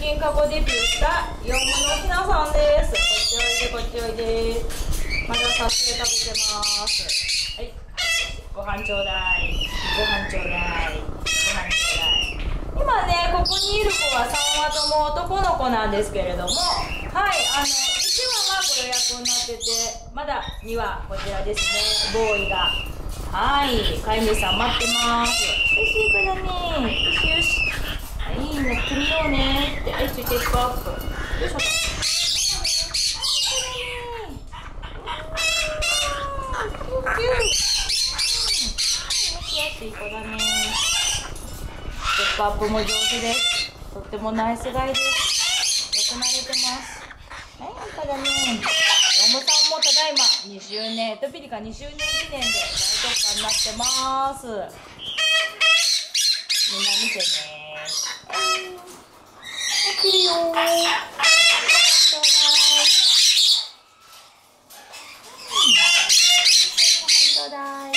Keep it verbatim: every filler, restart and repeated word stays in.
金過去デビューしたヨウムのひなさんです。こっちおいで、こっちおいで。まだ撮影食べてます。はい。ご飯ちょうだい。ご飯ちょうだい。ご飯ちょうだい。今ね、ここにいる子はさんわとも男の子なんですけれども、はい、あの、いちわがご予約になってて、まだにわこちらですね、ボーイが。はい、飼い主さん待ってます。よし、これだね。よしよし。はい、乗ってみようねって。はい、ステップアップ。よいしょ。いい子だね。ステップアップも上手です。とってもナイスガイです。よく慣れてます。はい、いい子だね。ヨウムさんもただいまにしゅうねん、エトピリカにしゅうねん記念で大特価になってます。みんな見てね。起きるよー。ちょうだい。ちょうだい。